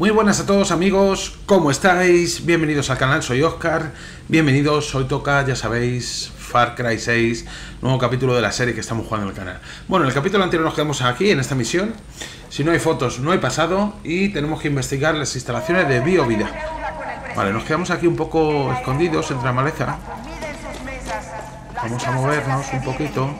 Muy buenas a todos amigos, ¿cómo estáis? Bienvenidos al canal, soy Oscar. Bienvenidos, hoy toca, ya sabéis, Far Cry 6, nuevo capítulo de la serie que estamos jugando en el canal. Bueno, en el capítulo anterior nos quedamos aquí, en esta misión. Si no hay fotos, no hay pasado. Y tenemos que investigar las instalaciones de BioVida. Vale, nos quedamos aquí un poco escondidos entre la maleza. Vamos a movernos un poquito.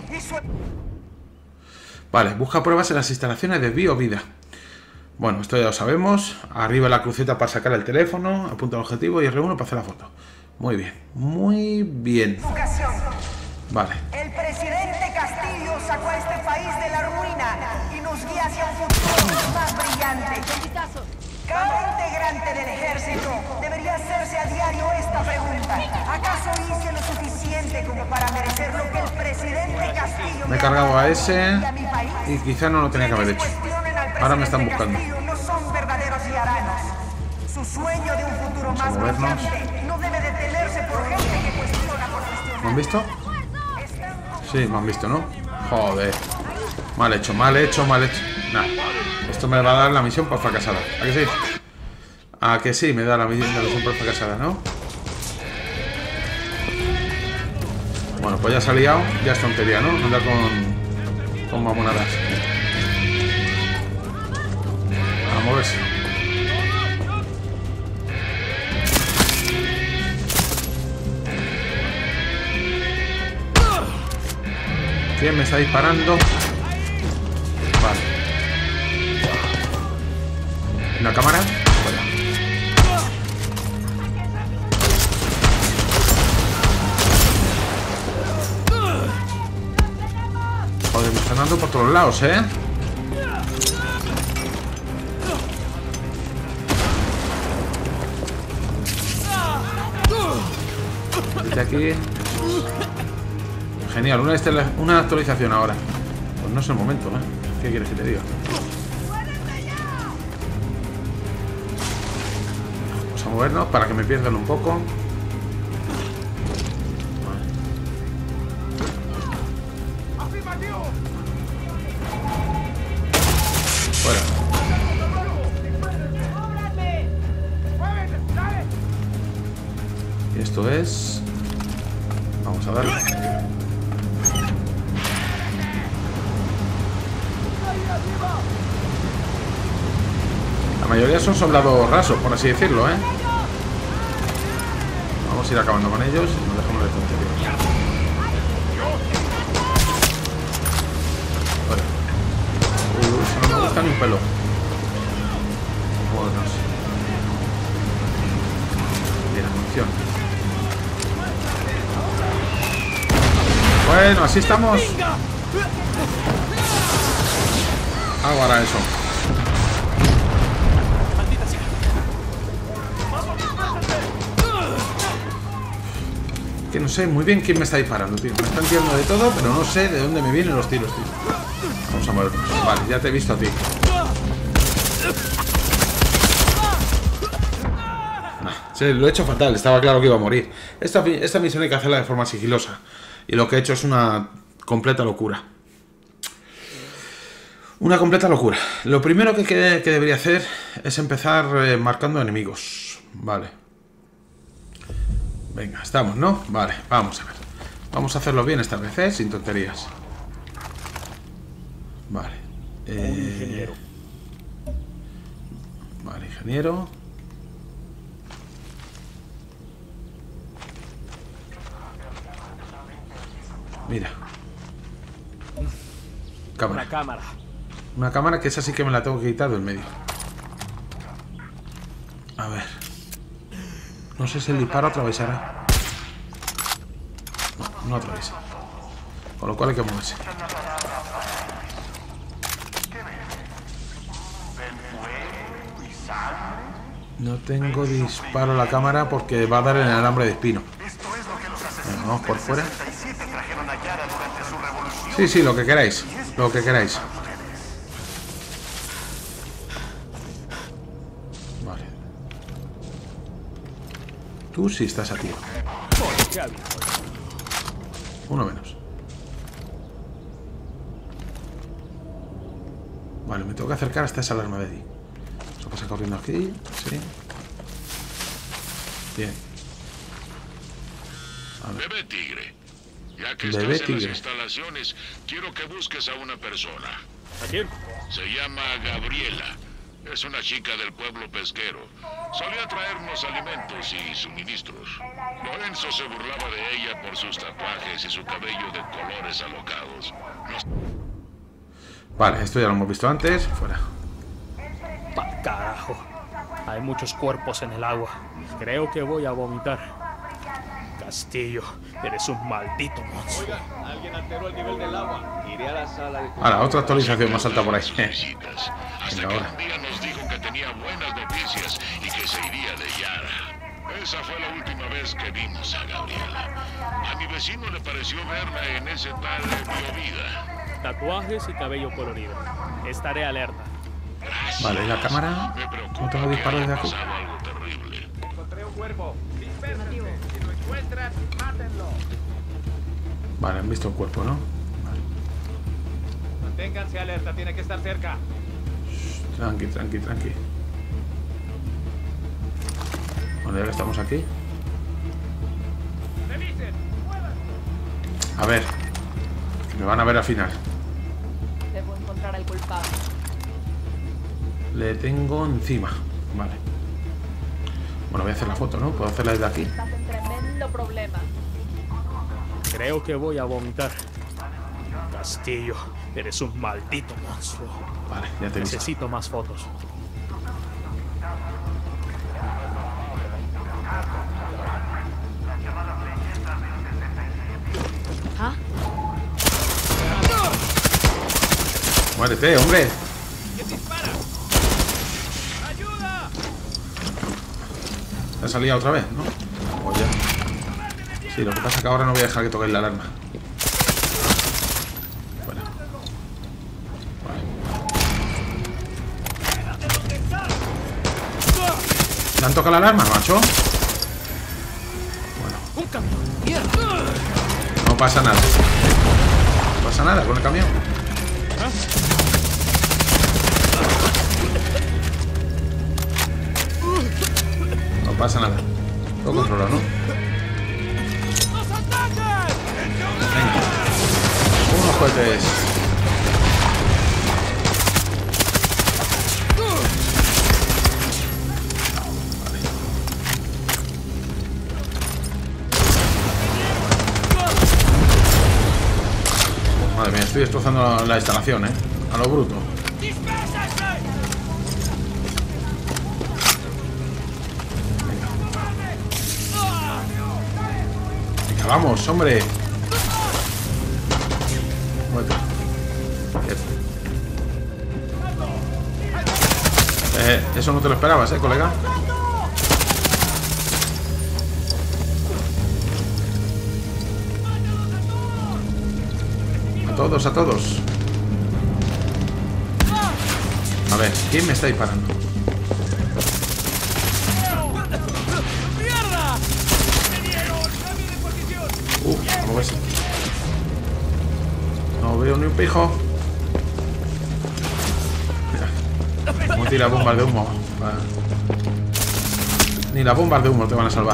Vale, busca pruebas en las instalaciones de BioVida. Bueno, esto ya lo sabemos. Arriba la cruceta para sacar el teléfono, apunta al objetivo y R1 para hacer la foto. Muy bien, muy bien. Vale. El presidente Castillo sacó a este país de la ruina y nos guía hacia un futuro más brillante. Cada integrante del ejército debería hacerse a diario esta pregunta. ¿Acaso hice lo suficiente como para merecer lo que el presidente Castillo me he cargado a ese y quizá no lo tenía que haber hecho. Ahora me están buscando. No son verdaderos ciudadanos. Su sueño de un futuro más brillante no debe detenerse por gente que cuestiona por cuestionar. ¿Me han visto? Sí, me han visto, ¿no? Joder. Mal hecho, mal hecho, mal hecho. Nah. Esto me va a dar la misión por fracasada. ¿A que sí? ¿A que sí me da la misión por fracasada, no? Bueno, pues ya se ha liado. Ya es tontería, ¿no? Andar con mamonadas. A moverse. ¿Quién me está disparando? Vale. ¿Una cámara? Fuera. Joder, me están dando por todos lados, ¿eh? Desde aquí. Genial, una actualización ahora. Pues no es el momento, ¿eh? ¿Qué quieres que te diga? Vamos a movernos para que me pierdan un poco. Fuera. Y esto es... Vamos a darle. La mayoría son soldados rasos, por así decirlo, ¿eh? Vamos a ir acabando con ellos y nos dejamos de tonterías. Bueno. Eso no me gusta ni un pelo. Bueno, mira, munición. Bueno, así estamos. Hago ahora eso. Que no sé muy bien quién me está disparando, tío. Me están tirando de todo, pero no sé de dónde me vienen los tiros, tío. Vamos a movernos. Vale, ya te he visto a ti. Sí, lo he hecho fatal. Estaba claro que iba a morir. Esta misión hay que hacerla de forma sigilosa. Y lo que he hecho es una completa locura. Una completa locura. Lo primero que debería hacer es empezar marcando enemigos. Vale. Venga, estamos, ¿no? Vale, vamos a ver. Vamos a hacerlo bien esta vez, ¿eh? Sin tonterías. Vale. Ingeniero. Vale, ingeniero. Mira. Cámara. Una cámara. Una cámara que esa sí que me la tengo que quitar del medio. A ver. No sé si el disparo atravesará. No, no atraviesa. Con lo cual hay que moverse. No tengo disparo a la cámara porque va a dar en el alambre de espino. Venga, vamos por fuera. Sí, sí, lo que queráis. Lo que queráis. Vale. Tú sí estás a tiro. Uno menos. Vale, me tengo que acercar hasta esa alarma de ahí. Vamos a pasa corriendo aquí? Sí. Bien. A ver. Bebé Tigre. Ya que Bebé estás en las Tigre. instalaciones, quiero que busques a una persona. ¿A quién? Se llama Gabriela. Es una chica del pueblo pesquero. Solía traernos alimentos y suministros. Lorenzo se burlaba de ella por sus tatuajes y su cabello de colores alocados. Vale, esto ya lo hemos visto antes. Fuera. ¡Pa' carajo! Hay muchos cuerpos en el agua. Creo que voy a vomitar. Castillo, eres un maldito monstruo. Oiga, alguien alteró el nivel del agua. Iré a la sala de... Ahora, otra actualización más alta por ahí. Visitas. Hasta Venga, que ahora. un día nos dijo que tenía buenas noticias y que se iría de Yara. Esa fue la última vez que vimos a Gabriela. A mi vecino le pareció verla en ese tal Biovida. Tatuajes y cabello colorido. Estaré alerta. Gracias. Vale, ¿y la cámara? Me preocupa ¿No tengo que disparos haya desde aquí? pasado algo terrible. Encontré un cuerpo. Dispérsense. Si lo encuentran, mátenlo. Vale, han visto el cuerpo, ¿no? Vale. Manténganse alerta, tiene que estar cerca. Tranqui, tranqui, tranqui. Bueno, ya que estamos aquí. Revisen. A ver. Que me van a ver al final. Debo encontrar al culpable. Le tengo encima. Vale. Bueno, voy a hacer la foto, ¿no? Puedo hacerla desde aquí. Estás en tremendo problema. Creo que voy a vomitar. Castillo, eres un maldito monstruo. Vale, ya te he visto. Necesito más fotos. ¿Ah? Muérete, hombre. ¿Quién dispara? ¡Ayuda! ¿Te ha salido otra vez, no? Pues ya. Sí, lo que pasa es que ahora no voy a dejar que toquéis la alarma. Bueno. Vale. ¿Le han tocado la alarma, macho? Bueno. ¡Un camión! No pasa nada. No pasa nada con el camión. No pasa nada. Todo controlado, ¿no? Venga. Unos cohetes. Madre mía, estoy destrozando la instalación, ¿eh? A lo bruto. Venga, vamos, hombre. Muerte. Quieto. Eso no te lo esperabas, colega. A todos, a todos. A ver, ¿quién me está disparando? ¿Cómo ves? No veo ni un pijo. Mira, cómo tira bombas de humo. Va. Ni las bombas de humo te van a salvar.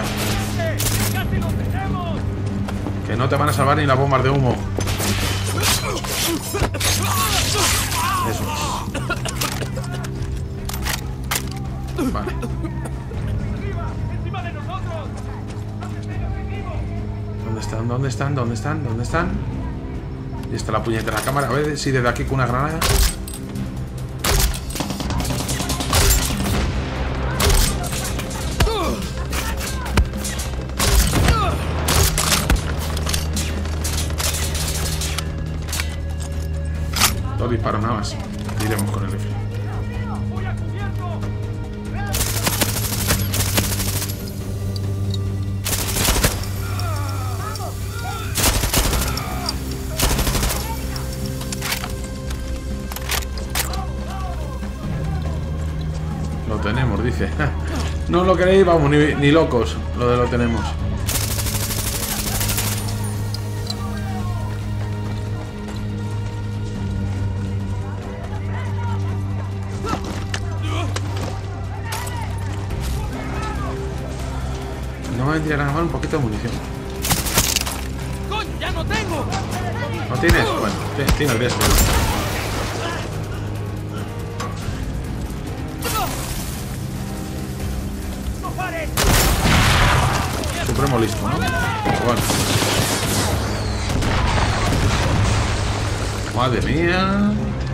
Que no te van a salvar ni las bombas de humo. Eso. Vale. ¿Dónde están? ¿Dónde están? ¿Dónde están? ¿Dónde están? Y está la puñetera cámara. A ver si desde aquí con una granada. Dos disparos nada más. Iremos con el rifle. Lo tenemos, dice. No lo queréis, vamos, ni locos. Lo tenemos. vendría nada mal un poquito de munición. ¡Coño, ya no tengo! ¿No tienes? Bueno, tienes de esto. ¡No pares! Supremo listo, ¿no? Bueno. Madre mía.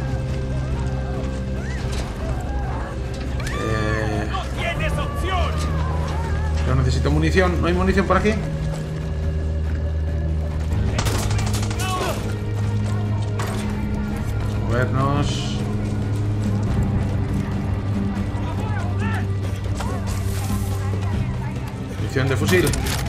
¡Tienes opción! Yo necesito munición. ¿No hay munición por aquí? Movernos. Munición de fusil.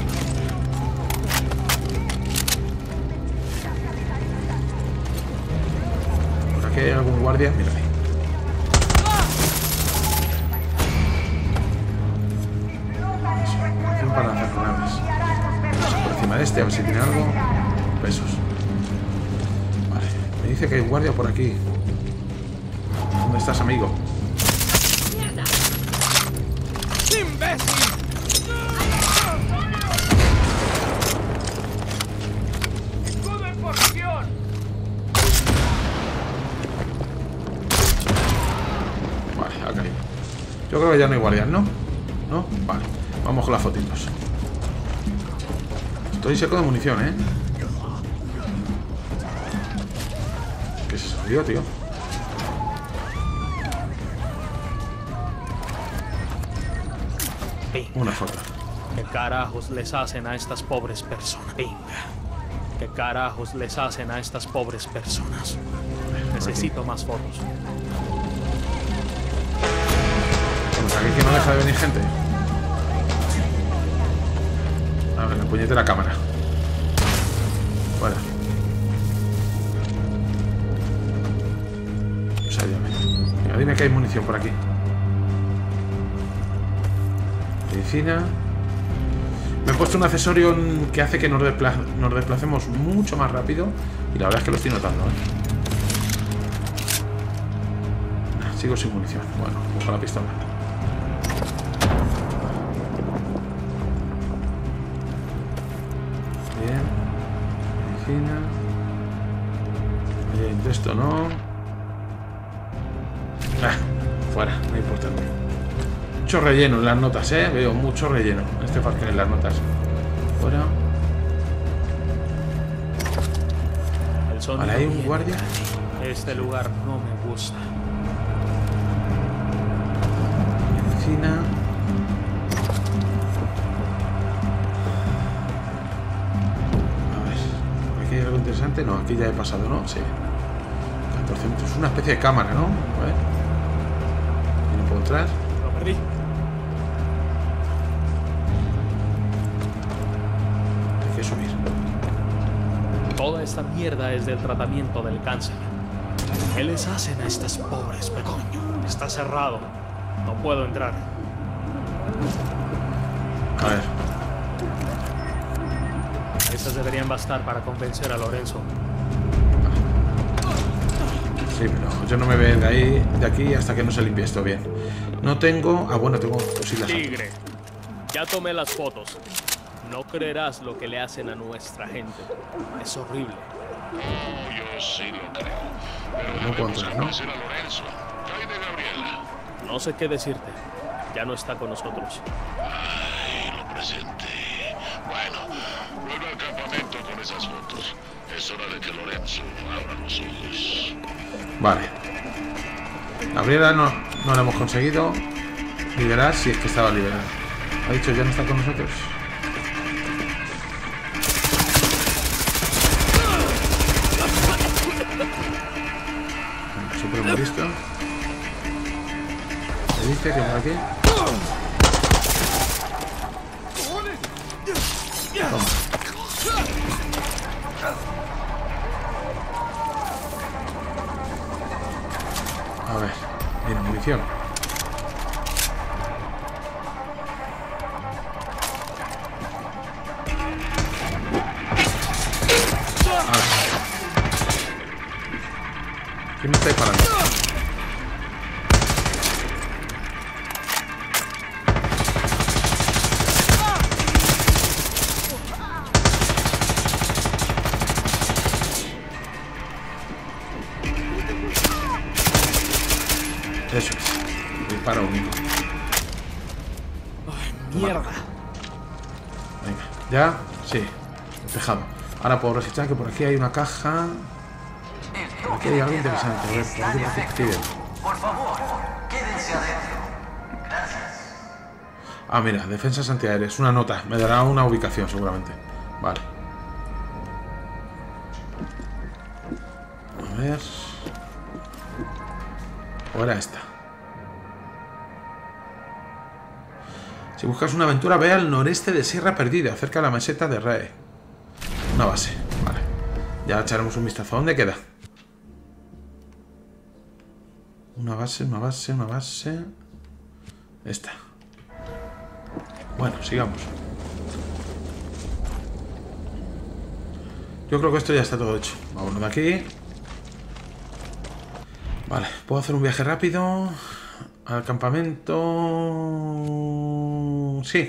Por aquí hay algún guardia. Mira ahí. Munición para lanzar granadas. Vamos por encima de este, a ver si tiene algo. Pesos. Vale. Me dice que hay un guardia por aquí. ¿Dónde estás, amigo? ¡Imbécil! ¡Escudo en posición! Vale, ha caído. Yo creo que ya no hay guardias, ¿no? ¿No? Vale. Vamos con las fotitos. Estoy seco de munición, ¿eh? ¿Qué se salió, tío? Venga. Una foto. ¿Qué carajos les hacen a estas pobres personas? Venga. ¿Qué carajos les hacen a estas pobres personas? Necesito más fotos. Vamos, aquí que no deja de venir gente. A ver, la puñetera cámara. Fuera. O sea, ya me... Venga, dime que hay munición por aquí. Medicina. Me he puesto un accesorio que hace que nos desplacemos mucho más rápido. Y la verdad es que lo estoy notando, ¿eh? Sigo sin munición. Bueno, cojo la pistola. Bien. Medicina. Bien, de esto no. Fuera, no importa. Mucho relleno en las notas, veo mucho relleno en este Far Cry en las notas. Fuera. Vale, hay un guardia. Este lugar no me gusta. Medicina. A ver, ¿aquí hay algo interesante? No, aquí ya he pasado, ¿no? Sí. 14 metros. Es una especie de cámara, ¿no? A ver. ¿Y no puedo entrar? Lo perdí. Hay que subir. Toda esta mierda es del tratamiento del cáncer. ¿Qué les hacen a estas pobres? Coño, está cerrado. No puedo entrar. A ver. Esas deberían bastar para convencer a Lorenzo. Sí, pero yo no me veo de aquí hasta que no se limpie esto bien. No tengo... Ah, bueno, tengo fusiles. Tigre, ya tomé las fotos. No creerás lo que le hacen a nuestra gente. Es horrible. Oh, yo sí lo creo. Pero No puedo debemos entrar, ¿no? convencer a Lorenzo. ¿Qué hay de Gabriela? No sé qué decirte. Ya no está con nosotros. Ay, lo presenté. Bueno, vuelve al campamento con esas fotos. Es hora de que Lorenzo abra los ojos. Vale. Gabriela no la hemos conseguido liberar, si es que estaba liberada. Ha dicho ya no está con nosotros. Supremo listo. Me dice que por aquí. Toma. A ver, mira, munición. A ver. ¿Quién me está disparando? Eso es. Disparo único. ¡Ay, mierda! Venga, ¿ya? Sí. Despejado. Ahora puedo registrar que por aquí hay una caja. Por aquí hay algo interesante. A ver, por aquí piden. Por favor, quédense adentro. Gracias. Ah, mira, defensas antiaéreas. Una nota. Me dará una ubicación seguramente. Vale. A ver. ¿O era esta? Si buscas una aventura, ve al noreste de Sierra Perdida, cerca de la meseta de Rae. Una base. Vale. Ya echaremos un vistazo. ¿Dónde queda? Una base, una base, una base. Esta. Bueno, sigamos. Yo creo que esto ya está todo hecho. Vámonos de aquí. Vale, puedo hacer un viaje rápido al campamento. Sí.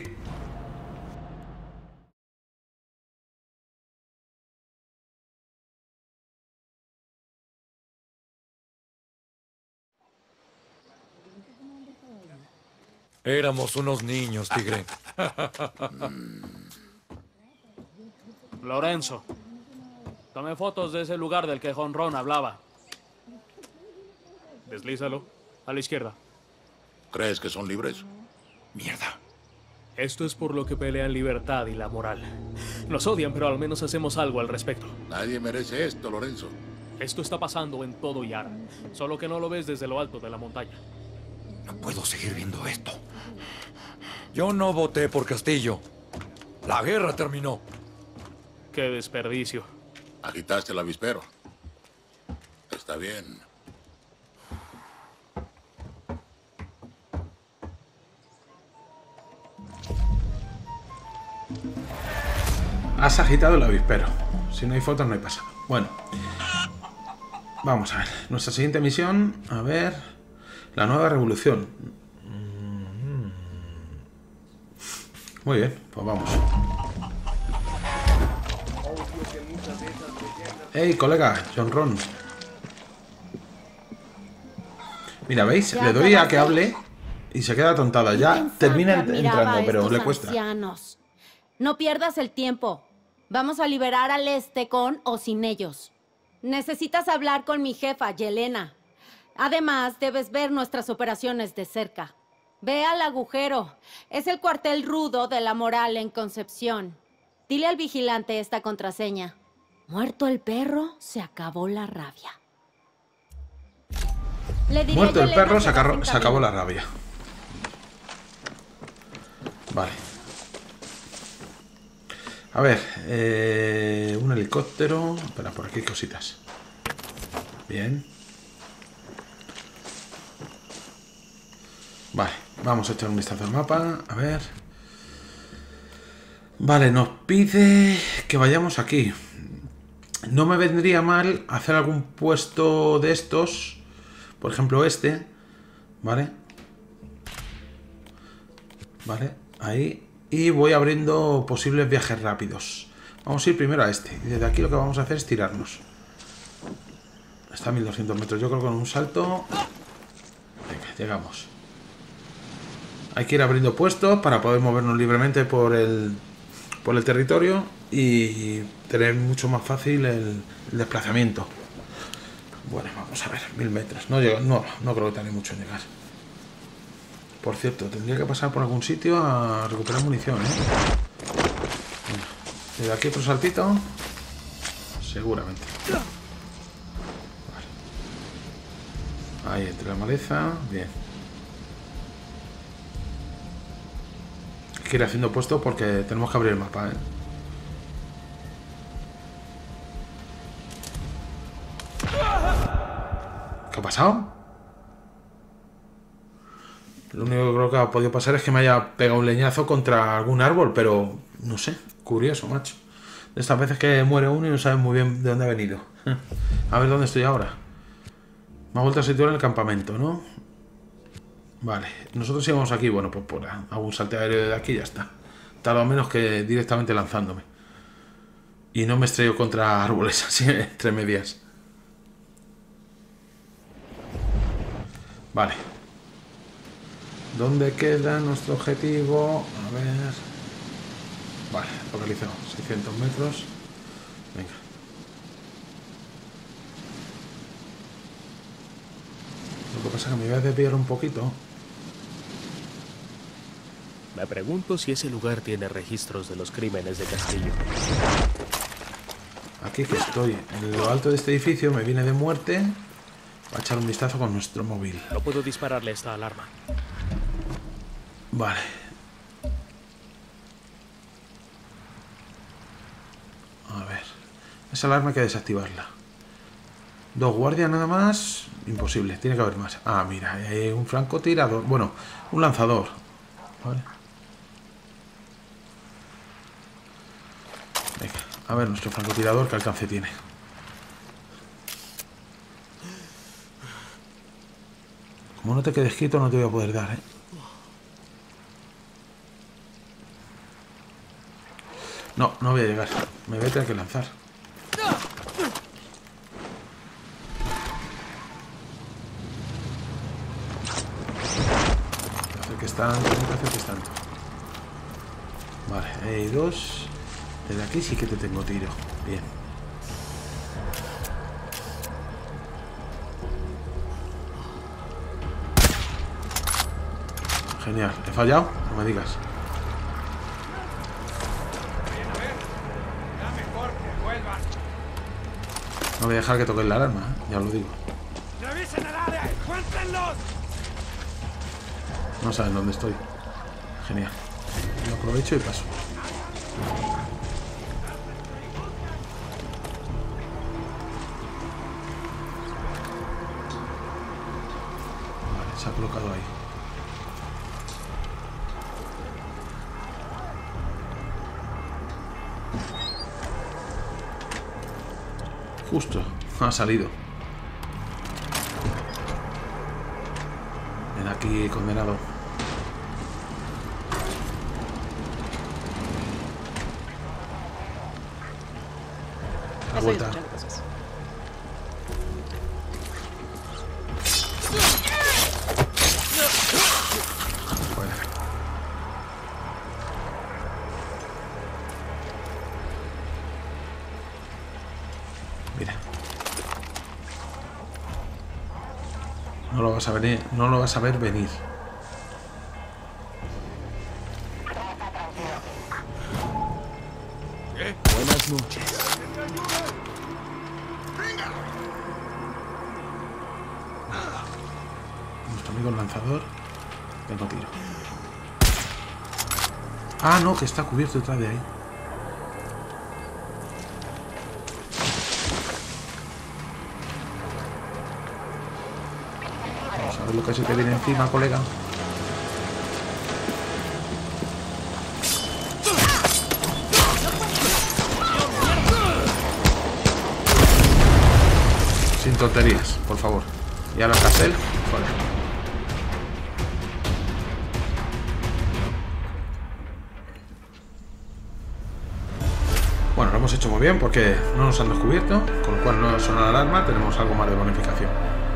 Éramos unos niños, tigre. Lorenzo, tomé fotos de ese lugar del que Jonrón hablaba. Deslízalo. A la izquierda. ¿Crees que son libres? Mierda. Esto es por lo que pelean libertad y la moral. Nos odian, pero al menos hacemos algo al respecto. Nadie merece esto, Lorenzo. Esto está pasando en todo Yara, solo que no lo ves desde lo alto de la montaña. No puedo seguir viendo esto. Yo no voté por Castillo. La guerra terminó. ¡Qué desperdicio! Agitaste el avispero. Está bien. Has agitado el avispero. Si no hay fotos, no hay pasado. Bueno. Vamos a ver. Nuestra siguiente misión. A ver. La nueva revolución. Muy bien. Pues vamos. Hey, colega. Jonrón. Mira, ¿veis? Le doy a que hable y se queda tontada. Ya termina entrando, pero le cuesta. Ancianos. No pierdas el tiempo. Vamos a liberar al este con o sin ellos. Necesitas hablar con mi jefa, Yelena. Además, debes ver nuestras operaciones de cerca. Ve al agujero. Es el cuartel rudo de la moral en Concepción. Dile al vigilante esta contraseña. Muerto el perro, se acabó la rabia. Muerto el perro, se acabó la rabia. Vale. A ver, un helicóptero. Espera, por aquí hay cositas. Bien. Vale, vamos a echar un vistazo al mapa. A ver. Vale, nos pide que vayamos aquí. No me vendría mal hacer algún puesto de estos. Por ejemplo, este. Vale. Vale, ahí. Y voy abriendo posibles viajes rápidos. Vamos a ir primero a este. Y desde aquí lo que vamos a hacer es tirarnos. Está a 1200 metros. Yo creo que con un salto... Venga, llegamos. Hay que ir abriendo puestos para poder movernos libremente por el territorio y tener mucho más fácil el desplazamiento. Bueno, vamos a ver. 1000 metros. No creo que tarde mucho en llegar. Por cierto, tendría que pasar por algún sitio a recuperar munición, ¿eh? Desde aquí otro saltito. Seguramente. Vale. Ahí, entre la maleza. Bien. Hay que ir haciendo puesto porque tenemos que abrir el mapa, ¿eh? ¿Qué ha pasado? Lo único que creo que ha podido pasar es que me haya pegado un leñazo contra algún árbol, pero no sé, curioso, macho. De estas veces que muere uno y no sabes muy bien de dónde ha venido. A ver dónde estoy ahora. Me ha vuelto a situar en el campamento, ¿no? Vale, nosotros íbamos aquí, bueno, pues por algún salto aéreo de aquí y ya está. Tardo menos que directamente lanzándome. Y no me estrello contra árboles así entre medias. Vale. ¿Dónde queda nuestro objetivo? A ver... Vale, localizado. 600 metros. Venga. Lo que pasa es que me voy a desviar un poquito. Me pregunto si ese lugar tiene registros de los crímenes de Castillo. Aquí que estoy, en lo alto de este edificio, me viene de muerte. Voy a echar un vistazo con nuestro móvil. No puedo dispararle esta alarma. Vale. A ver. Esa alarma hay que desactivarla. 2 guardias nada más. Imposible, tiene que haber más. Ah, mira, hay un francotirador. Bueno, un lanzador. Vale. Venga, a ver nuestro francotirador qué alcance tiene. Como no te quedes quieto no te voy a poder dar, ¿eh? No, no voy a llegar. Me voy a tener que lanzar. No te acerques tanto, no te acerques tanto. Vale, hay 2. Desde aquí sí que te tengo tiro. Bien. Genial. ¿He fallado? No me digas. No voy a dejar que toquen la alarma, ¿eh? Ya os lo digo. ¡Revisen el área! ¡Encuéntrenlos! No saben dónde estoy. Genial. Lo aprovecho y paso. Vale, se ha colocado ahí. Justo, ha salido. Ven aquí, condenado. La vuelta. Fuera. Mira. No lo vas a venir, no lo vas a ver venir. Buenas noches. Nuestro amigo el lanzador. Tengo tiro. Ah, no, que está cubierto detrás de ahí. Vamos a ver lo que se te viene encima, colega. Sin tonterías, por favor. Y a la casel, fuera. Bueno, lo hemos hecho muy bien porque no nos han descubierto, con lo cual no suena la alarma, tenemos algo más de bonificación.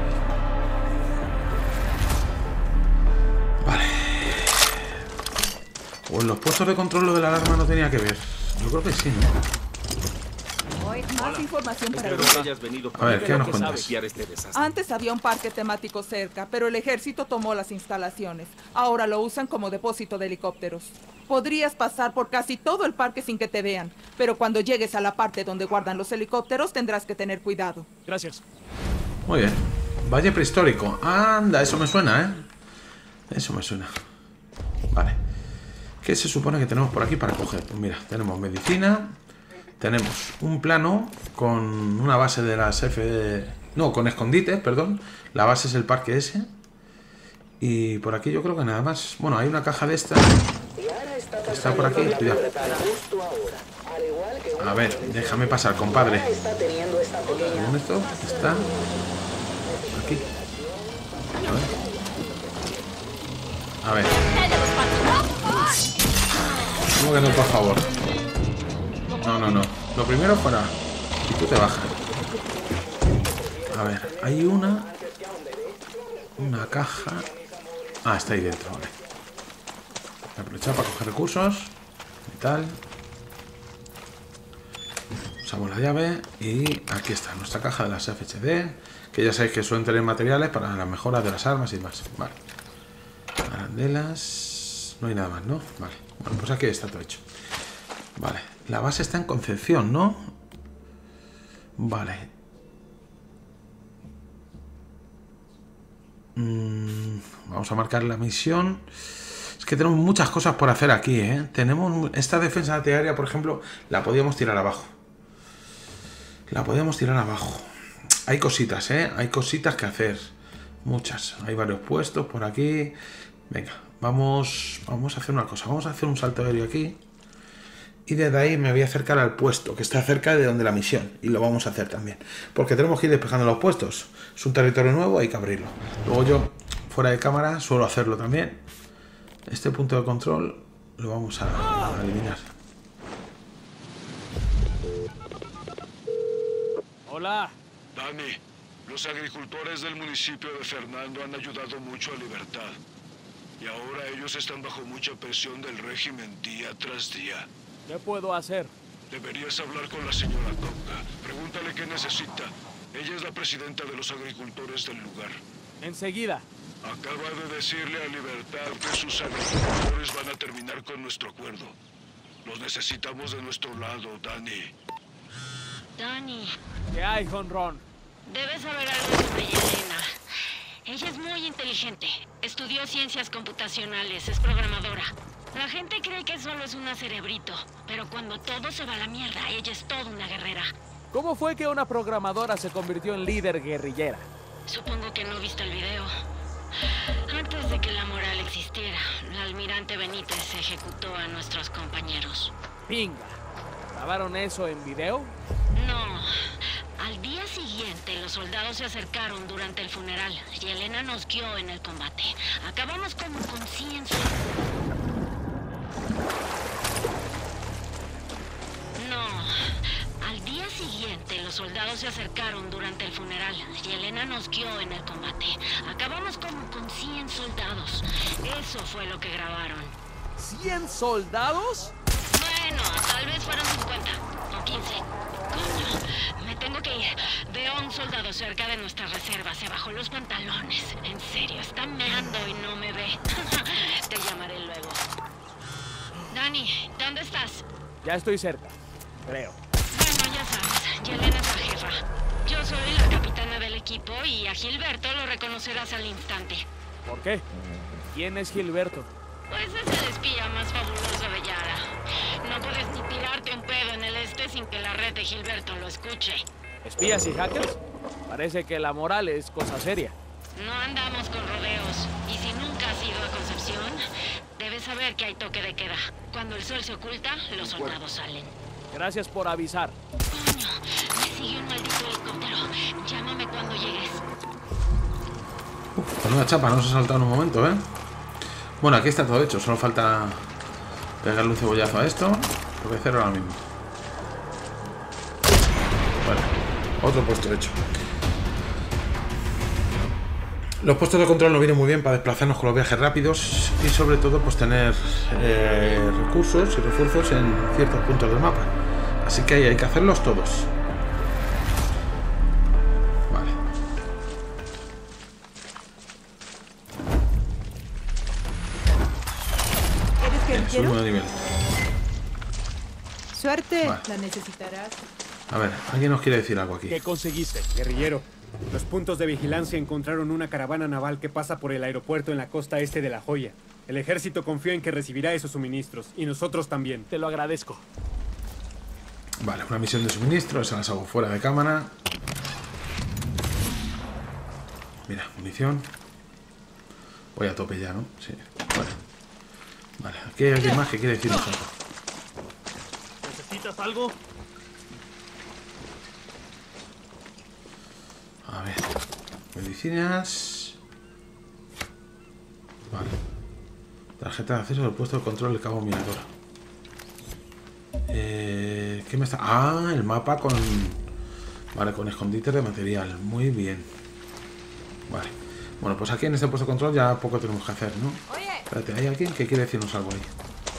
Vale. O en los puestos de control lo de la alarma no tenía que ver. Yo creo que sí, ¿no? Más información para A ver, ¿qué nos cuentas? Antes había un parque temático cerca, pero el ejército tomó las instalaciones. Ahora lo usan como depósito de helicópteros. Podrías pasar por casi todo el parque sin que te vean, pero cuando llegues a la parte donde guardan los helicópteros tendrás que tener cuidado. Gracias. Muy bien. Valle prehistórico. Anda, eso me suena, ¿eh? Eso me suena. Vale. ¿Qué se supone que tenemos por aquí para coger? Pues mira, tenemos medicina. Tenemos un plano con una base de las No, con escondites, perdón. La base es el parque ese. Y por aquí yo creo que nada más. Bueno, hay una caja de estas. Está por aquí, cuidado. A ver, déjame pasar, compadre. ¿Dónde esto? Está aquí. A ver. ¿Cómo que no, por favor? No. Lo primero fuera. Y tú te bajas. A ver, hay una caja. Ah, está ahí dentro, vale. Voy a aprovechar para coger recursos. Metal. Usamos la llave y aquí está nuestra caja de las FHD, que ya sabéis que suelen tener materiales para la mejora de las armas y demás. Vale. Arandelas. No hay nada más, ¿no? Vale. Bueno, pues aquí está todo hecho. Vale. La base está en Concepción, ¿no? Vale. Vamos a marcar la misión. Es que tenemos muchas cosas por hacer aquí, ¿eh? Tenemos esta defensa antiaérea, por ejemplo, la podíamos tirar abajo. La podíamos tirar abajo. Hay cositas, ¿eh? Hay cositas que hacer. Muchas. Hay varios puestos por aquí. Venga, vamos a hacer una cosa. Vamos a hacer un salto aéreo aquí. Y desde ahí me voy a acercar al puesto, que está cerca de donde la misión. Y lo vamos a hacer también. Porque tenemos que ir despejando los puestos. Es un territorio nuevo, hay que abrirlo. Luego yo, fuera de cámara, suelo hacerlo también. Este punto de control lo vamos a eliminar. Hola. Dani, los agricultores del municipio de Fernando han ayudado mucho a Libertad. Y ahora ellos están bajo mucha presión del régimen día tras día. ¿Qué puedo hacer? Deberías hablar con la señora Tonga. Pregúntale qué necesita. Ella es la presidenta de los agricultores del lugar. Enseguida. Acaba de decirle a Libertad que sus agricultores van a terminar con nuestro acuerdo. Los necesitamos de nuestro lado, Dani. Dani, ¿Qué hay, Jonrón? debes saber algo sobre Yelena. Ella es muy inteligente. Estudió ciencias computacionales, es programadora. La gente cree que solo es una cerebrito, pero cuando todo se va a la mierda, ella es toda una guerrera. ¿Cómo fue que una programadora se convirtió en líder guerrillera? Supongo que no viste el video. Antes de que la moral existiera, el almirante Benítez ejecutó a nuestros compañeros. Pinga. ¿Grabaron eso en video? No. Al día siguiente, los soldados se acercaron durante el funeral. Yelena nos guió en el combate. Acabamos como con 100. No. Al día siguiente, los soldados se acercaron durante el funeral. Yelena nos guió en el combate. Acabamos como con 100 soldados. Eso fue lo que grabaron. ¿100 soldados? Bueno, tal vez fueron 50 o 15. Coño, me tengo que ir. Veo a un soldado cerca de nuestra reserva. Se bajó los pantalones. En serio, está meando y no me ve. Te llamaré luego. Dani, ¿dónde estás? Ya estoy cerca, creo. Bueno, ya sabes, Yelena es la jefa. Yo soy la capitana del equipo y a Gilberto lo reconocerás al instante. ¿Por qué? ¿Quién es Gilberto? Pues es el espía más fabuloso de Yara. No puedes ni tirarte un pedo en el este sin que la red de Gilberto lo escuche. ¿Espías y hackers? Parece que la moral es cosa seria. No andamos con rodeos. Y si nunca has ido a Concepción, debes saber que hay toque de queda. Cuando el sol se oculta, los soldados salen. Gracias por avisar. Coño, me sigue un maldito helicóptero. Llámame cuando llegues. Con una chapa nos ha saltado en un momento, ¿eh? Bueno, aquí está todo hecho. Solo falta pegarle un cebollazo a esto. Lo voy a hacer ahora mismo. Vale, otro puesto hecho. Los puestos de control nos vienen muy bien para desplazarnos con los viajes rápidos y sobre todo pues tener recursos y refuerzos en ciertos puntos del mapa. Así que hay que hacerlos todos. Vale. ¿Eres Subo de nivel. Suerte, Vale. la necesitarás. A ver, alguien nos quiere decir algo aquí. ¿Qué conseguiste? Guerrillero, los puntos de vigilancia encontraron una caravana naval que pasa por el aeropuerto en la costa este de La Joya. El ejército confía en que recibirá esos suministros, y nosotros también. Te lo agradezco. Vale, una misión de suministro, esa las hago fuera de cámara. Mira, munición. Voy a tope ya, ¿no? Sí, vale. Vale, aquí hay alguien más que quiere decirnos algo. ¿Necesitas algo? A ver, medicinas. Vale. Tarjeta de acceso al puesto de control del cabo mirador. ¿Qué me está...? Ah, el mapa con... Vale, con escondites de material. Muy bien. Vale. Bueno, pues aquí en este puesto de control ya poco tenemos que hacer, ¿no? Espérate, ¿hay alguien que quiere decirnos algo ahí?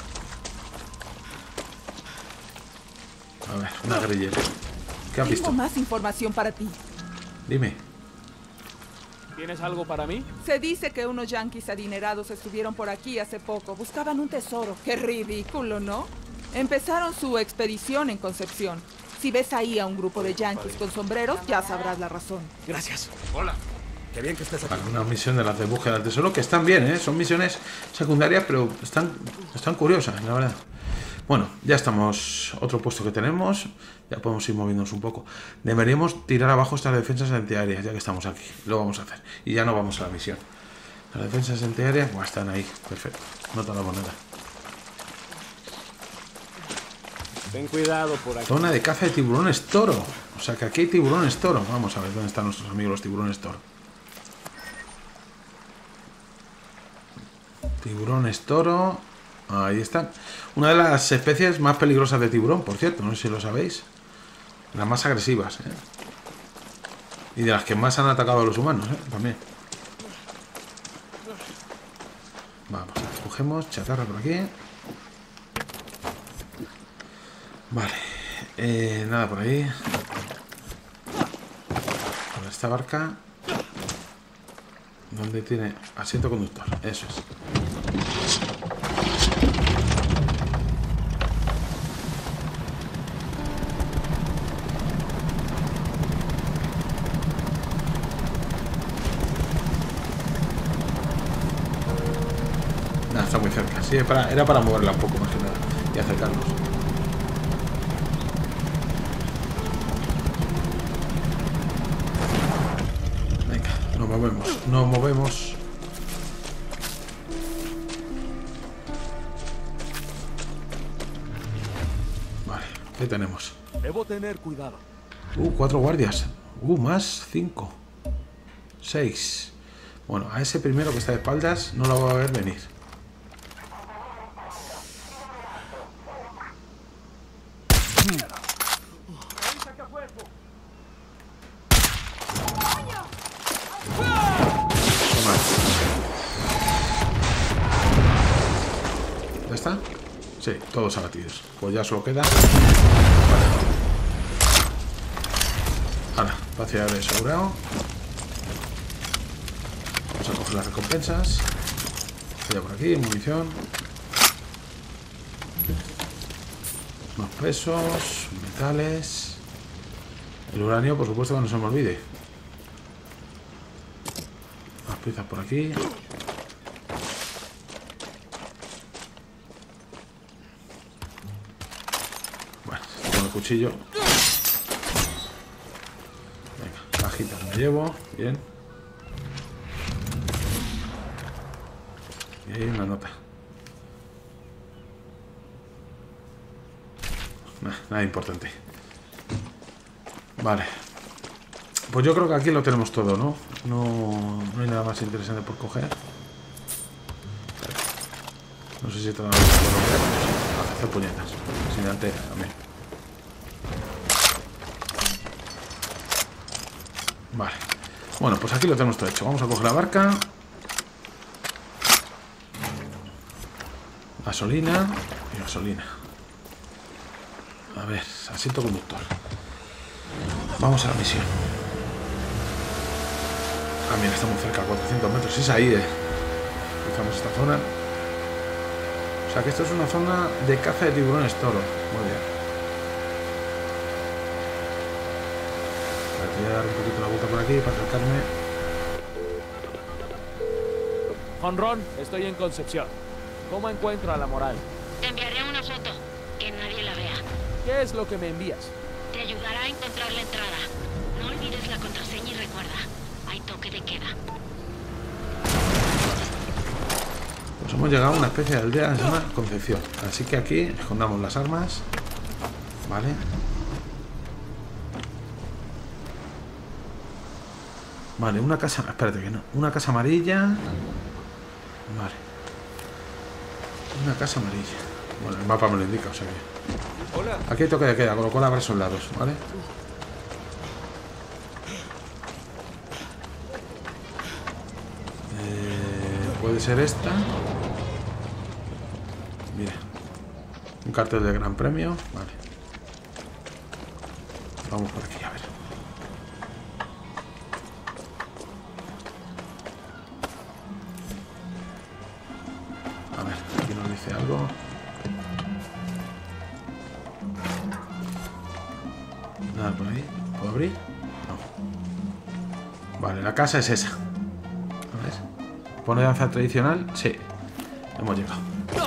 A ver, una guerrillera. ¿Qué has visto? Tengo más información para ti. Dime. ¿Tienes algo para mí? Se dice que unos yanquis adinerados estuvieron por aquí hace poco. Buscaban un tesoro. Qué ridículo, ¿no? Empezaron su expedición en Concepción. Si ves ahí a un grupo de yanquis con sombreros, ya sabrás la razón. Gracias. Hola. Qué bien que estés aquí. Para una misión de las de búsqueda del tesoro, que están bien, ¿eh? Son misiones secundarias, pero están curiosas, la verdad. Bueno, ya estamos. Otro puesto que tenemos. Ya podemos ir moviéndonos un poco. Deberíamos tirar abajo estas defensas antiaéreas, ya que estamos aquí. Lo vamos a hacer. Y ya no vamos a la misión. Las defensas antiaéreas, pues están ahí. Perfecto. No tardamos nada. Ten cuidado por aquí. Zona de caza de tiburones toro. O sea que aquí hay tiburones toro. Vamos a ver dónde están nuestros amigos los tiburones toro. Tiburones toro. Ahí están. Una de las especies más peligrosas de tiburón, por cierto. No sé si lo sabéis. Las más agresivas, ¿eh? Y de las que más han atacado a los humanos, ¿eh? También. Vamos, cogemos chatarra por aquí. Vale. Nada por ahí. Con esta barca. ¿Dónde tiene asiento conductor? Eso es. Está muy cerca. Sí, era para moverla un poco más que nada y acercarnos. Venga, nos movemos. Nos movemos. Vale, ¿qué tenemos? Debo tener cuidado. 4 guardias. Más 5. 6. Bueno, a ese primero que está de espaldas no lo va a ver venir. ¿Ya está? Sí, todos abatidos. Pues ya solo queda. Vale. Ahora, vaciar el asegurado. Vamos a coger las recompensas. Ya por aquí, munición. Más pesos, metales. El uranio, por supuesto, que no se me olvide. Más piezas por aquí. Bueno, con el cuchillo. Venga, cajitas me llevo. Bien. Y ahí una nota. Nada importante. Vale. Pues yo creo que aquí lo tenemos todo, ¿no? No hay nada más interesante por coger. No sé si te lo voy a hacer puñetas. Sin antes, a mí. Vale. Bueno, pues aquí lo tenemos todo hecho. Vamos a coger la barca. Gasolina y gasolina. A ver, asiento conductor. Vamos a la misión. Ah, mira, está muy cerca, 400 metros. Es ahí, cruzamos esta zona. O sea que esto es una zona de caza de tiburones toro. Muy bien. Voy a dar un poquito la vuelta por aquí para acercarme. Honrón, estoy en Concepción. ¿Cómo encuentro a la Moral? Te enviaré una foto, que nadie la vea. ¿Qué es lo que me envías? Te ayudará a encontrar la entrada. No olvides la contraseña y recuerda, hay toque de queda. Pues hemos llegado a una especie de aldea que se llama Concepción. Así que aquí escondamos las armas. Vale. Vale, una casa... Espérate que no. Una casa amarilla. Vale. Una casa amarilla. Bueno, el mapa me lo indica, o sea que... Aquí hay toque de queda, con lo cual habrá soldados, ¿vale? puede ser esta. Mira. Un cartel de gran premio. Vale. Vamos por aquí, a ver. A ver, aquí nos dice algo. Nada por ahí. ¿Puedo abrir? No. Vale, la casa es esa. A ver. ¿Pone danza tradicional? Sí. Hemos llegado.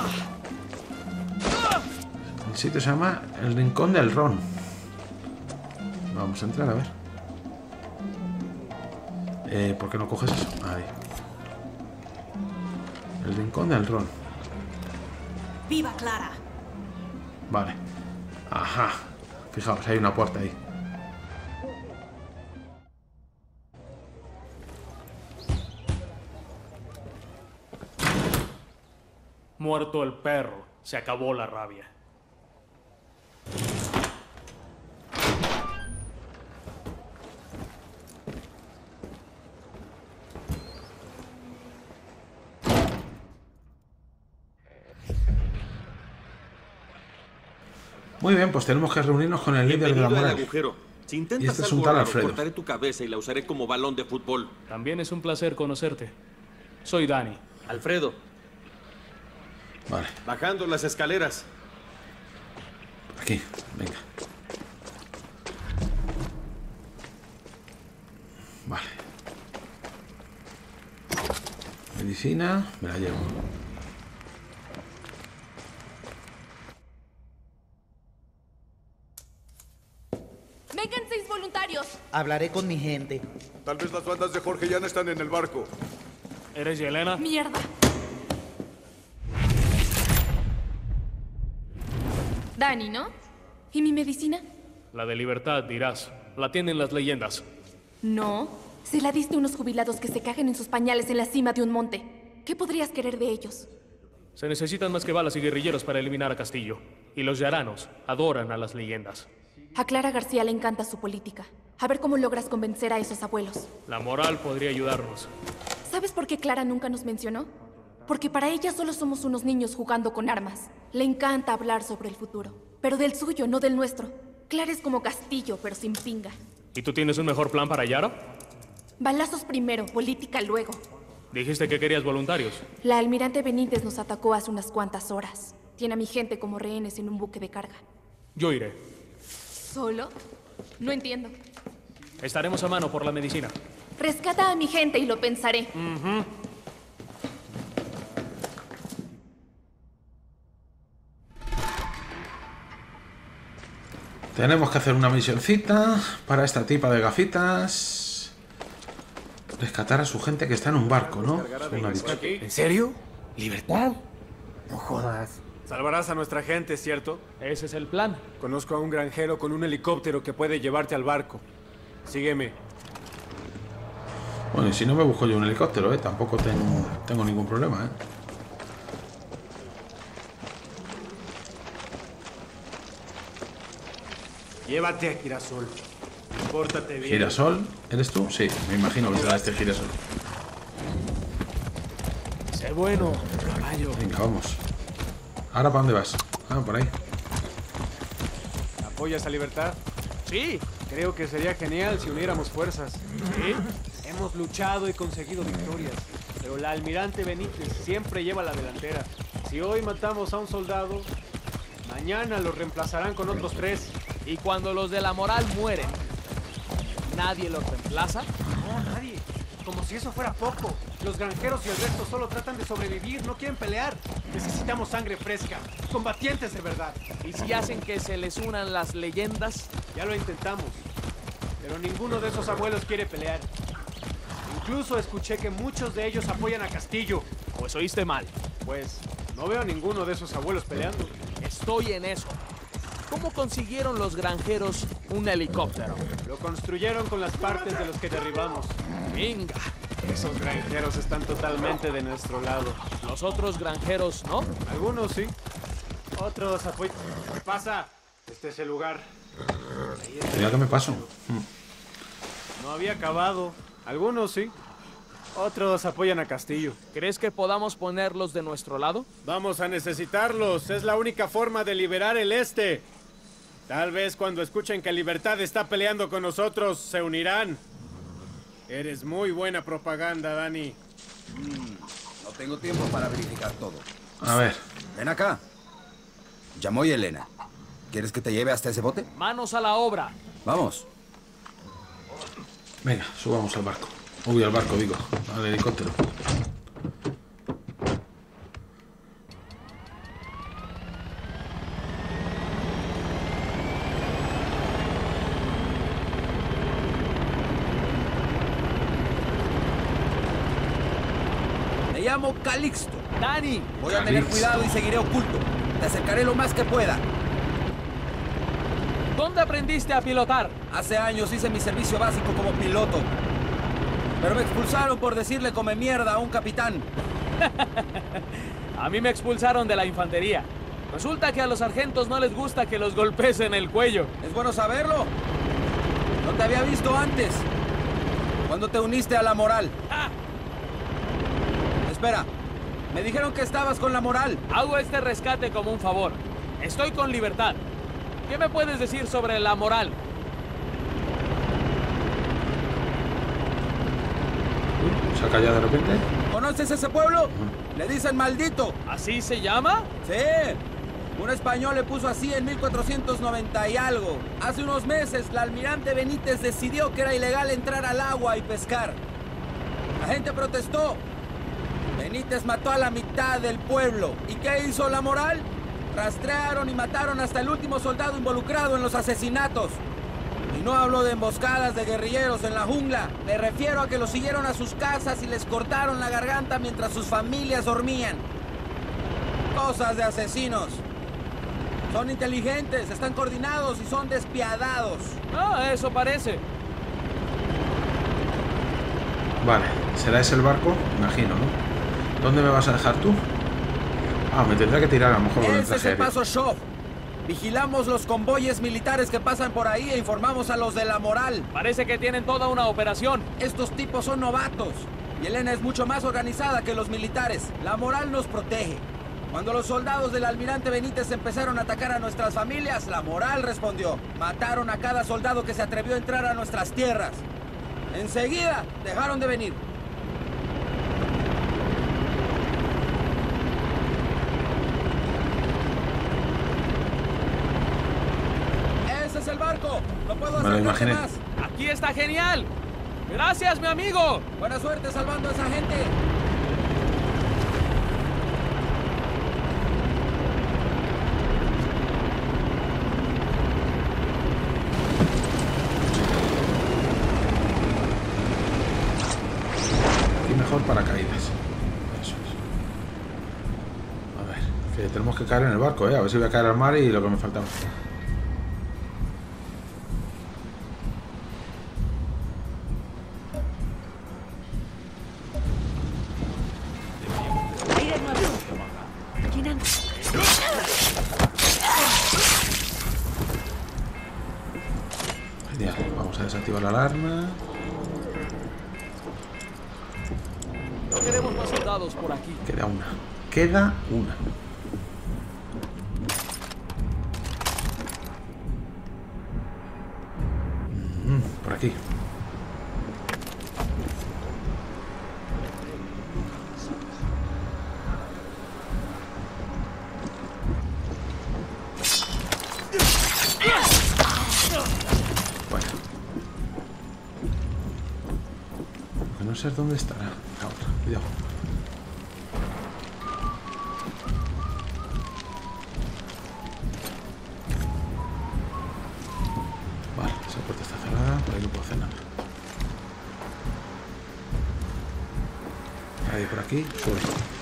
El sitio se llama El Rincón del Ron. Vamos a entrar a ver. ¿Por qué no coges eso? Ahí. El Rincón del Ron. ¡Viva Clara! Vale. Ajá. Fijaos, hay una puerta ahí. Muerto el perro, se acabó la rabia. Muy bien, pues tenemos que reunirnos con el líder de la moral. Agujero. Si intentas Y este es algo un tal raro, Alfredo. cortaré tu cabeza y la usaré como balón de fútbol. También es un placer conocerte. Soy Dani. Alfredo. Vale. Bajando las escaleras. Aquí, venga. Vale. Medicina, me la llevo. ¡Vengan 6 voluntarios! Hablaré con mi gente. Tal vez las bandas de Jorge ya no están en el barco. ¿Eres Yelena? ¡Mierda! Dani, ¿no? ¿Y mi medicina? La de libertad, dirás. La tienen las leyendas. No. Se la diste a unos jubilados que se cagan en sus pañales en la cima de un monte. ¿Qué podrías querer de ellos? Se necesitan más que balas y guerrilleros para eliminar a Castillo. Y los yaranos adoran a las leyendas. A Clara García le encanta su política. A ver cómo logras convencer a esos abuelos. La moral podría ayudarnos. ¿Sabes por qué Clara nunca nos mencionó? Porque para ella solo somos unos niños jugando con armas. Le encanta hablar sobre el futuro. Pero del suyo, no del nuestro. Clara es como Castillo, pero sin pinga. ¿Y tú tienes un mejor plan para Yara? Balazos primero, política luego. Dijiste que querías voluntarios. La almirante Benítez nos atacó hace unas cuantas horas. Tiene a mi gente como rehenes en un buque de carga. Yo iré. ¿Solo? No entiendo. Estaremos a mano por la medicina. Rescata a mi gente y lo pensaré. Tenemos que hacer una misioncita para esta tipa de gafitas. Rescatar a su gente que está en un barco, ¿no? Según ha dicho. ¿En serio? ¿Libertad? No jodas. Salvarás a nuestra gente, ¿cierto? Ese es el plan. Conozco a un granjero con un helicóptero que puede llevarte al barco. Sígueme. Bueno, y si no me busco yo un helicóptero, tampoco tengo ningún problema, Llévate a Girasol. Pórtate bien. ¿Girasol? ¿Eres tú? Sí, me imagino que será este Girasol. Sé bueno, caballo. Venga, vamos. ¿Ahora para dónde vas? Ah, por ahí. ¿Apoyas a Libertad? Sí. Creo que sería genial si uniéramos fuerzas. ¿Sí? Hemos luchado y conseguido victorias, pero la almirante Benítez siempre lleva la delantera. Si hoy matamos a un soldado, mañana lo reemplazarán con otros 3. Y cuando los de la moral mueren, ¿nadie los reemplaza? No, nadie. Como si eso fuera poco. Los granjeros y el resto solo tratan de sobrevivir, no quieren pelear. Necesitamos sangre fresca, combatientes de verdad. ¿Y si hacen que se les unan las leyendas? Ya lo intentamos, pero ninguno de esos abuelos quiere pelear. Incluso escuché que muchos de ellos apoyan a Castillo. Pues oíste mal. Pues no veo a ninguno de esos abuelos peleando. Estoy en eso. ¿Cómo consiguieron los granjeros un helicóptero? Lo construyeron con las partes de los que derribamos. Venga. Esos granjeros están totalmente de nuestro lado. ¿Los otros granjeros no? Algunos sí. Otros apoyan. ¿Qué pasa? Este es el lugar. Ya que me paso. No había acabado. Algunos sí. Otros apoyan a Castillo. ¿Crees que podamos ponerlos de nuestro lado? Vamos a necesitarlos. Es la única forma de liberar el este. Tal vez cuando escuchen que Libertad está peleando con nosotros, se unirán. Eres muy buena propaganda, Dani. No tengo tiempo para verificar todo. A ver. Ven acá. Llamó Yelena. ¿Quieres que te lleve hasta ese bote? Manos a la obra. Vamos. Venga, subamos al barco. Uy, al barco, digo. Al helicóptero. Me llamo Calixto. Dani. Voy a tener cuidado y seguiré oculto. Te acercaré lo más que pueda. ¿Dónde aprendiste a pilotar? Hace años hice mi servicio básico como piloto. Pero me expulsaron por decirle come mierda a un capitán. A mí me expulsaron de la infantería. Resulta que a los sargentos no les gusta que los golpees en el cuello. Es bueno saberlo. No te había visto antes. Cuando te uniste a la Moral. ¡Ah! Espera. Me dijeron que estabas con la Moral. Hago este rescate como un favor. Estoy con Libertad. ¿Qué me puedes decir sobre la Moral? ¿Se ha callado de repente? ¿Conoces ese pueblo? Le dicen maldito. ¿Así se llama? Sí. Un español le puso así en 1490 y algo. Hace unos meses, la almirante Benítez decidió que era ilegal entrar al agua y pescar. La gente protestó. Benítez mató a la mitad del pueblo. ¿Y qué hizo la Moral? Rastrearon y mataron hasta el último soldado involucrado en los asesinatos. Y no hablo de emboscadas de guerrilleros en la jungla. Me refiero a que los siguieron a sus casas y les cortaron la garganta mientras sus familias dormían. Cosas de asesinos. Son inteligentes, están coordinados y son despiadados. Ah, eso parece. Vale, ¿será ese el barco? Imagino, ¿no? ¿Dónde me vas a dejar tú? Ah, me tendré que tirar a lo mejor con el Ese es traje el paso Shov. Vigilamos los convoyes militares que pasan por ahí e informamos a los de la Moral. Parece que tienen toda una operación. Estos tipos son novatos. Y Yelena es mucho más organizada que los militares. La Moral nos protege. Cuando los soldados del almirante Benítez empezaron a atacar a nuestras familias, la Moral respondió. Mataron a cada soldado que se atrevió a entrar a nuestras tierras. Enseguida dejaron de venir. ¡Ese es el barco! ¡No puedo hacer más! ¡Aquí está genial! ¡Gracias, mi amigo! ¡Buena suerte salvando a esa gente! Mejor paracaídas. Eso es. A ver, que tenemos que caer en el barco, a ver si voy a caer al mar y lo que me faltaba. Ahí de nuevo. Llenando. Genial, vamos a desactivar la alarma. No queremos más soldados por aquí. Queda una. Queda una. Por aquí. Bueno. Porque no sé dónde estará la otra. Cuidado. Vale, esa puerta está cerrada, por ahí no puedo hacer nada. Nadie por aquí, sube.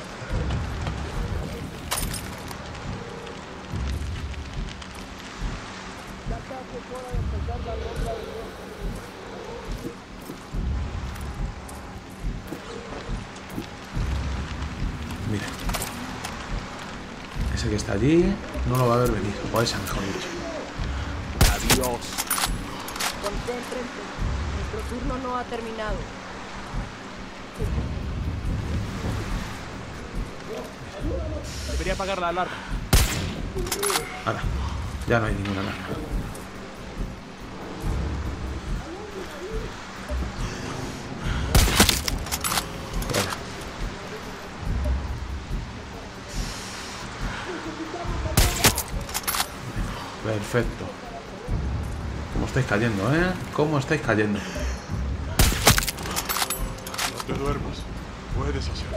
Mira. Ese que está allí no lo va a ver venir, o esa mejor dicho. Adiós. Concéntrense. Nuestro turno no ha terminado. Debería apagar la alarma. Ahora, ya no hay ninguna alarma. Perfecto. ¿Cómo estáis cayendo, ¿Cómo estáis cayendo? No te duermas. Puedes hacerlo.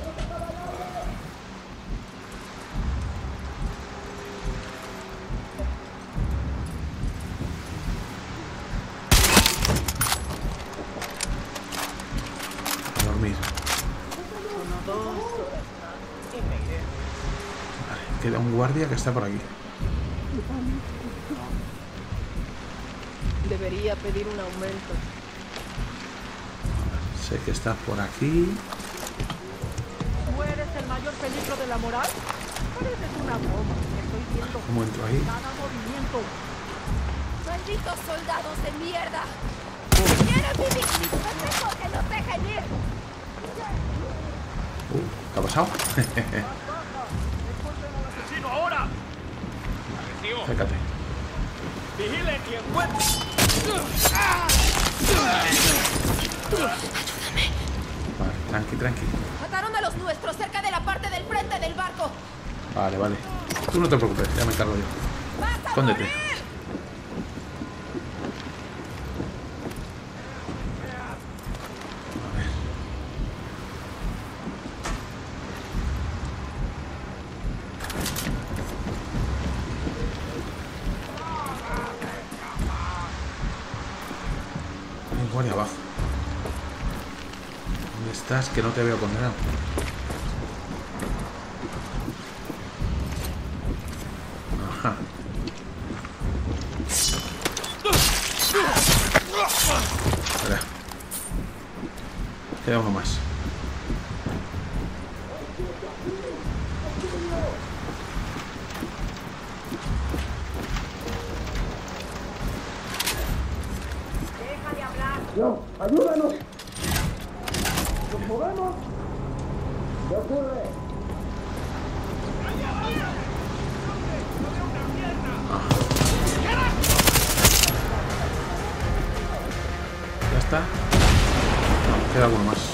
A dormir. Vale, queda un guardia que está por aquí. Debería pedir un aumento. Sé que estás por aquí. ¿Tú eres el mayor peligro de la moral? Pareces una broma. Estoy viendo ¿Cómo entro ahí? cada movimiento. ¡Malditos soldados de mierda! ¡Quieren vivir! ¡Es mejor que nos dejen ir! ¿Qué ha pasado? ¡Asesino ahora! Fíjate. ¡Vigilen y encuentren! Vale, tranqui, tranqui. Mataron a los nuestros cerca de la parte del frente del barco. Vale, vale. Tú no te preocupes, ya me encargo yo. Escóndete. Guardia abajo. ¿Dónde estás? Que no te veo condenado. Ajá. Espera. Queda uno más. ¡Ayúdanos! ¡Nos movemos! ¿Qué ocurre? ¿Ya está? No, queda alguno más.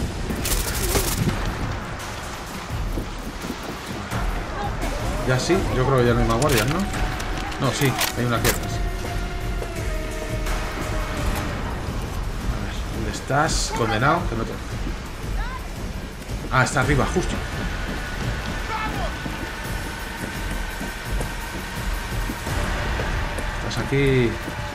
Ya sí, yo creo que ya no hay más guardias, ¿no? No, sí, hay una aquí atrás. Estás condenado, que no te... Ah, está arriba, justo. Estás aquí.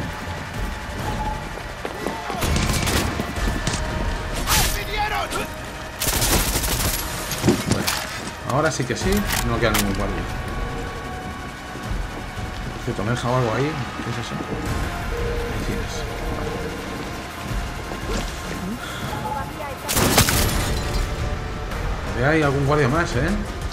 Bueno, ahora sí que sí, no queda ningún guardia. Si tomé el jabón algo ahí, ¿qué es eso? Medicinas. Hay algún guardia más, Vale.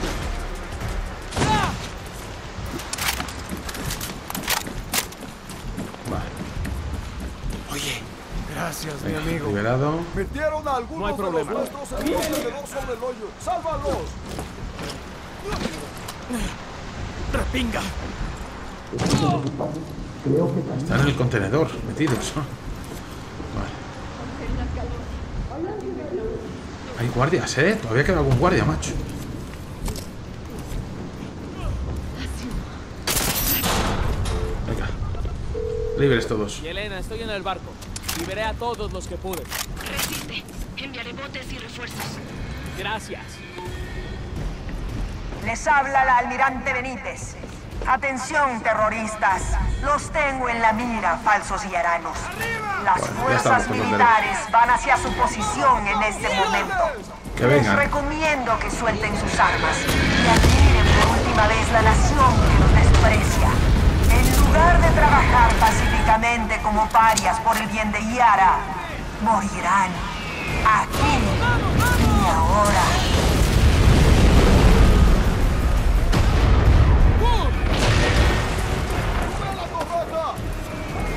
Oye, gracias, mi amigo. Liberado. Metieron a algunos No hay problema. de los nuestros en un contenedor sobre el hoyo. ¡Sálvalos! ¡Repinga! Están en el contenedor, metidos. Vale. Hay guardias, Todavía queda algún guardia, macho. Venga. Libres todos. Yelena, estoy en el barco. Liberé a todos los que pude. Resiste. Enviaré botes y refuerzos. Gracias. Les habla la almirante Benítez. Atención, terroristas. Los tengo en la mira, falsos y aranos. Las fuerzas militares van hacia su posición en este momento. Que Les vengan. recomiendo que suelten sus armas y admiren por última vez la nación que los desprecia. En lugar de trabajar pacíficamente como parias por el bien de Yara, morirán aquí y ahora.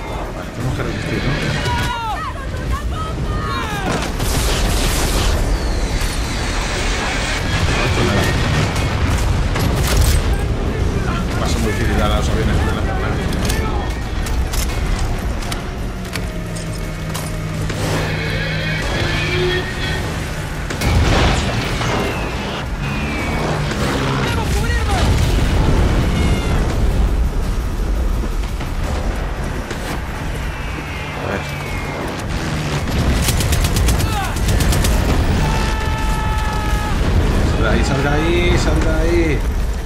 Tenemos que resistir, ¿no? Sal de ahí, sal de ahí.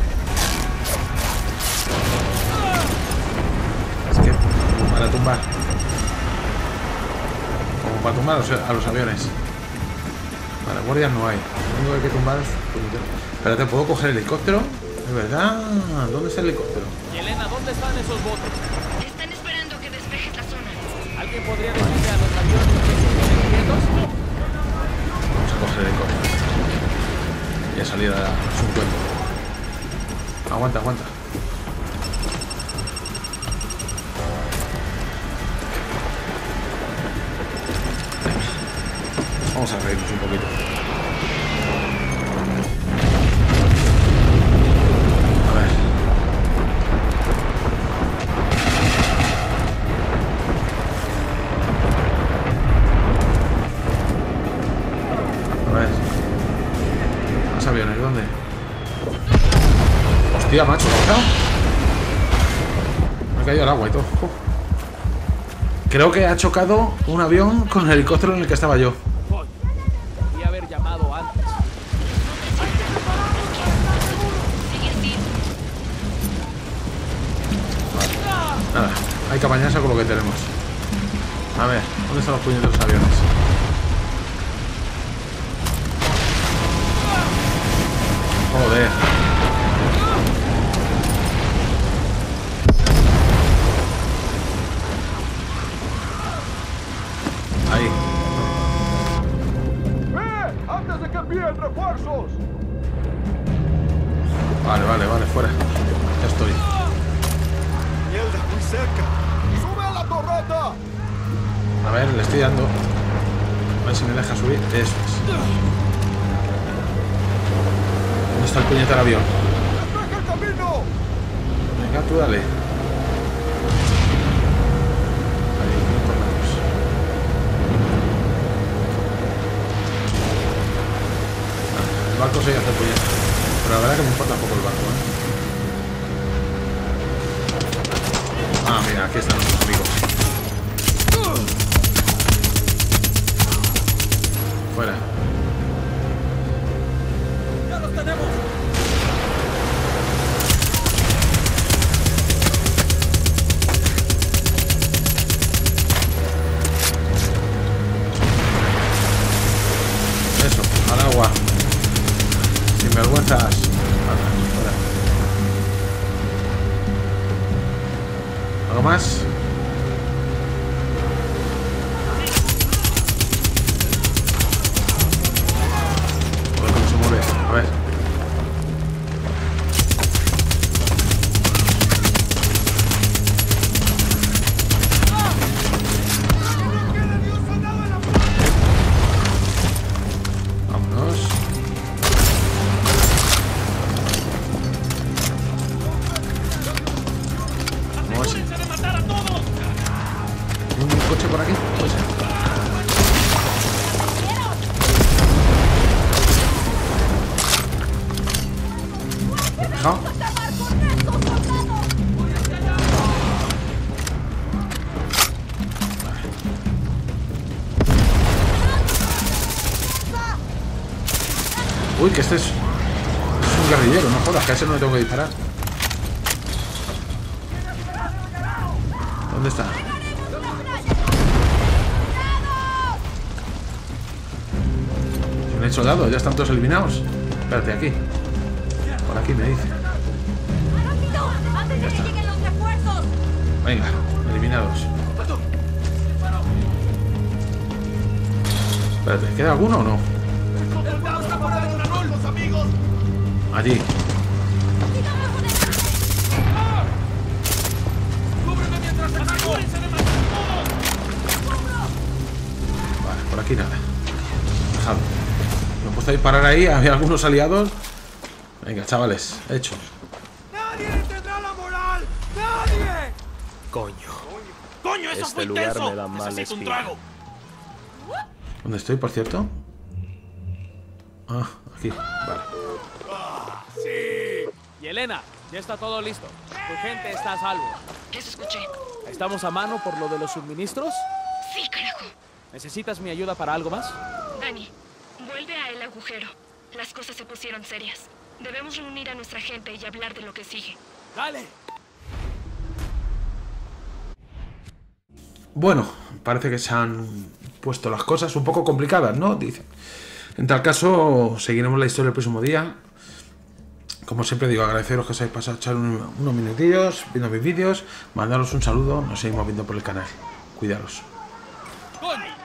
Es que para tumbar. Como para tumbar a los aviones. Vale, guardias no hay. Lo único que hay que tumbar es... Espérate, ¿puedo coger el helicóptero? Es verdad. ¿Dónde está el helicóptero? Yelena, ¿dónde están esos botes? Están esperando que despejes la zona. ¿Alguien podría decirle a los aviones que se queden quietos? Vamos a coger el helicóptero. Y a salir a su encuentro. Aguanta, aguanta. Vamos a reírnos un poquito. A ver. A ver. Más aviones, ¿dónde? Hostia, macho, ¿qué ha pasado? Me ha caído al agua y todo. Creo que ha chocado un avión con el helicóptero en el que estaba yo. Llamado antes. Vale. Nada, hay que apañarse con lo que tenemos. A ver, ¿dónde están los puñeteros aviones? Joder. Ahí. ¡Antes de que envíen refuerzos! Vale, vale, vale, fuera. Ya estoy. ¡Mierda, muy cerca! ¡Sube a la torreta! A ver, le estoy dando. A ver si me deja subir. Eso es. ¿Dónde está el puñetero avión? ¡Despeja el camino! Venga, tú dale. El barco se hace puñeta. Pero la verdad que me importa poco el barco, Ah, mira, aquí están nuestros amigos. Fuera. ¡Ya los tenemos! Eso, al agua. Sin vergüenzas. Fuera. ¿Algo más? Joder, cómo se mueve. A ver. Vámonos. ¿Cómo es? ¿Un coche por aquí? Puede ser. ¿Fijado? Uy, que este es un guerrillero, no jodas, que a ese no le tengo que disparar. ¿Dónde está? ¿Se han hecho dados? ¿Ya están todos eliminados? Espérate, aquí. Por aquí me dice. Ya está. Venga, eliminados. Espérate, ¿queda alguno o no? Allí. Vale, por aquí nada. Dejadlo. Me he puesto a disparar ahí, había algunos aliados. Venga, chavales, hecho. ¡Nadie tendrá la moral! ¡Nadie! Coño. ¡Coño, eso Este fue lugar intenso! me da mala Necesito un espina. trago. ¿Dónde estoy, por cierto? Ah, aquí. Vale. ¡Sí! Yelena, ya está todo listo. Tu gente está a salvo. Eso escuché. ¿Estamos a mano por lo de los suministros? Sí, carajo. ¿Necesitas mi ayuda para algo más? Dani, vuelve a el agujero. Las cosas se pusieron serias. Debemos reunir a nuestra gente y hablar de lo que sigue. ¡Dale! Bueno, parece que se han puesto las cosas un poco complicadas, ¿no? Dicen. En tal caso, seguiremos la historia el próximo día. Como siempre digo, agradeceros que os hayáis pasado a echar unos minutillos viendo mis vídeos. Mandaros un saludo, nos seguimos viendo por el canal. Cuidaros. ¡Coño!